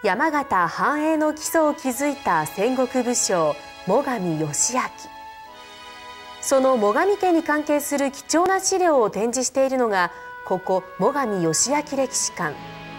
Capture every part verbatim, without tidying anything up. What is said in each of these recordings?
山形繁栄の基礎を築いた戦国武将最上義光。その最上家に関係する貴重な資料を展示しているのがここ最上義光歴史館。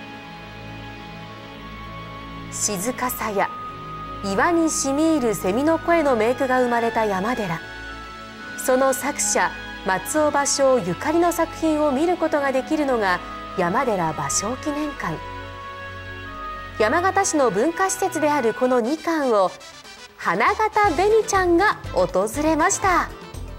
静かさや岩にしみ入る蝉の声の名句が生まれた山寺。その作者松尾芭蕉ゆかりの作品を見ることができるのが山寺芭蕉記念館。山形市の文化施設であるこのに館を花形紅ちゃんが訪れました。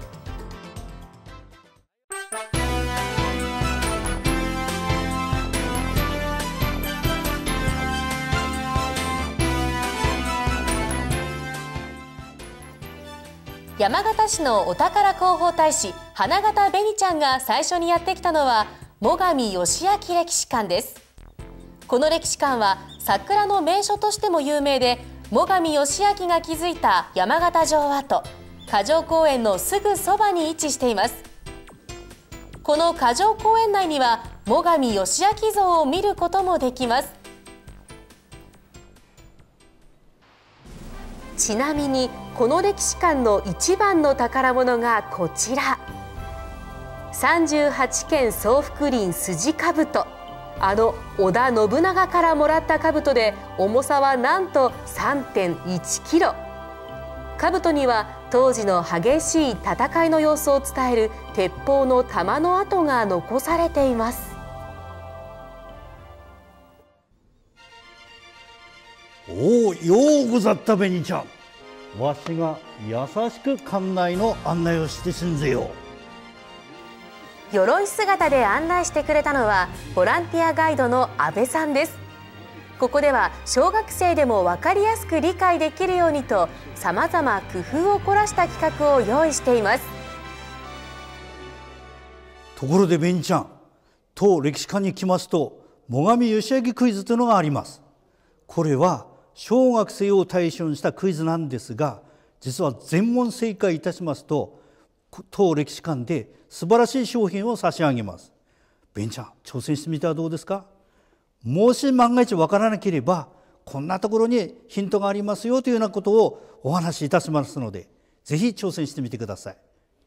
山形市のお宝広報大使花形紅ちゃんが最初にやってきたのは最上義光歴史館です。この歴史館は桜の名所としても有名で、最上義光が築いた山形城跡花城公園のすぐそばに位置しています。この花城公園内には最上義光像を見ることもできます。ちなみにこの歴史館の一番の宝物がこちら、さんじゅうはちけん総福林筋兜。あの織田信長からもらった兜で重さはなんと さんてんいちキロ。兜には当時の激しい戦いの様子を伝える鉄砲の弾の跡が残されています。 おお、ようござった紅ちゃん。わしが優しく館内の案内をしてしんぜよ。 鎧姿で案内してくれたのはボランティアガイドの阿部さんです。ここでは小学生でも分かりやすく理解できるようにとさまざま工夫を凝らした企画を用意しています。 ところで紅ちゃん、当歴史館に来ますと最上義光クイズというのがあります。これは小学生を対象にしたクイズなんですが、実は全問正解いたしますと当歴史館で素晴らしい商品を差し上げます。ベンちゃん、挑戦してみてはどうですか。もし万が一わからなければこんなところにヒントがありますよというようなことをお話しいたしますので、ぜひ挑戦してみてください。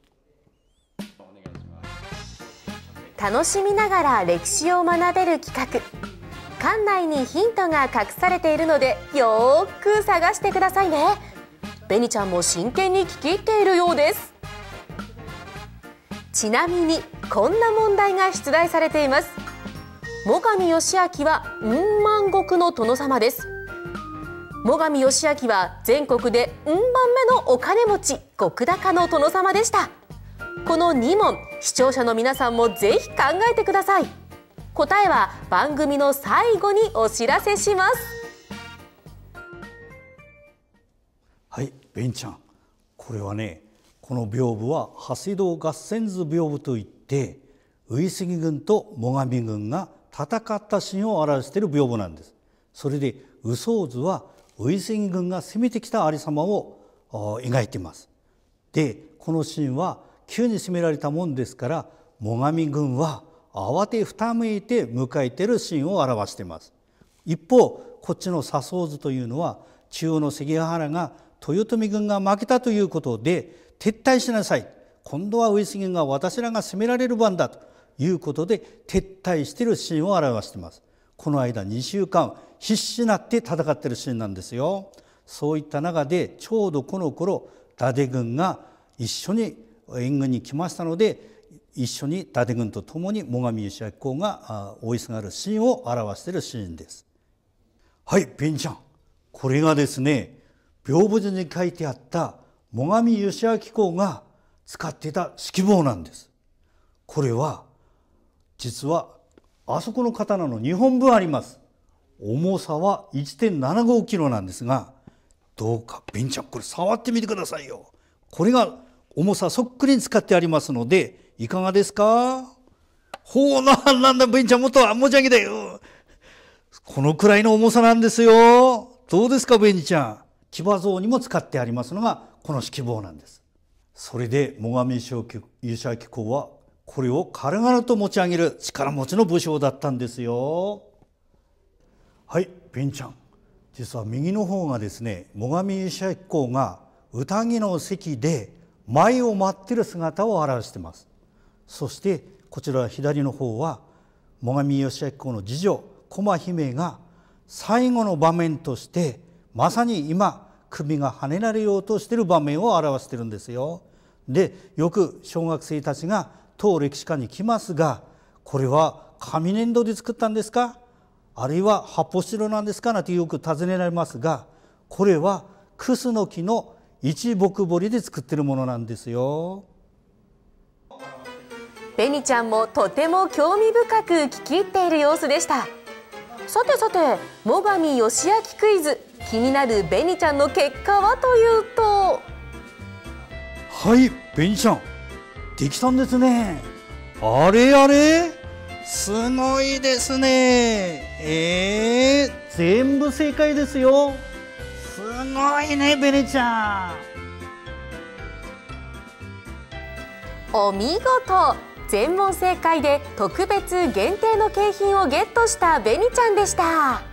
楽しみながら歴史を学べる企画。館内にヒントが隠されているのでよーく探してくださいね。紅ちゃんも真剣に聞き入っているようです。ちなみにこんな問題が出題されています。最上義光はうん万石の殿様です。最上義光は全国でうんばんめのお金持ち石高の殿様でした。このに問、視聴者の皆さんもぜひ考えてください。答えは番組の最後にお知らせします。 はい、ベンちゃん、これはね、この屏風は長谷堂合戦図屏風といって、上杉軍と最上軍が戦ったシーンを表している屏風なんです。それで羽装図は上杉軍が攻めてきたありさまを描いています。でこのシーンは急に攻められたもんですから、最上軍は慌てふためいて迎えているシーンを表しています。一方こっちの左装図というのは、中央の関ヶ原が豊臣軍が負けたということで撤退しなさい、今度は上杉軍が私らが攻められる番だということで撤退しているシーンを表しています。この間にしゅうかん必死になって戦っているシーンなんですよ。そういった中でちょうどこの頃伊達軍が一緒に援軍に来ましたので、一緒に伊達軍と共に最上義光公が追いすがるシーンを表しているシーンです。はい、ベンちゃん、これがですね、屏風図に書いてあった最上義光公が使っていた指揮棒なんです。これは実はあそこの刀のにほんぶんあります。重さは いってんななごキロなんですが、どうかベンちゃんこれ触ってみてくださいよ。これが重さそっくりに使ってありますのでいかがですか。ほうな、なんだベンちゃん、もっと持ち上げだよ。このくらいの重さなんですよ。どうですかベンちゃん。騎馬像にも使ってありますのがこの指揮棒なんです。それで最上義光公はこれを軽々と持ち上げる力持ちの武将だったんですよ。はい、ベンちゃん、 実は右の方がですね、最上義明公が宴の席で舞を待っている姿を表しています。そしてこちら左の方は最上義明公の次女駒姫が最後の場面としてまさに今首がはねられようとしている場面を表しているんですよ。で、よく小学生たちが当歴史館に来ますが、これは紙粘土で作ったんですか、あるいは発泡スチロールなんですかなんてよく尋ねられますが、これはクスノキの一木彫りで作っているものなんですよ。 ベニちゃんもとても興味深く聞き入っている様子でした。さてさて、最上義明クイズ、気になるベニちゃんの結果はというと、 はい、ベニちゃんできたんですね。あれあれ、すごいですね。えー、全部正解ですよ。すごいね、ベニちゃん。お見事、全問正解で特別限定の景品をゲットしたベニちゃんでした。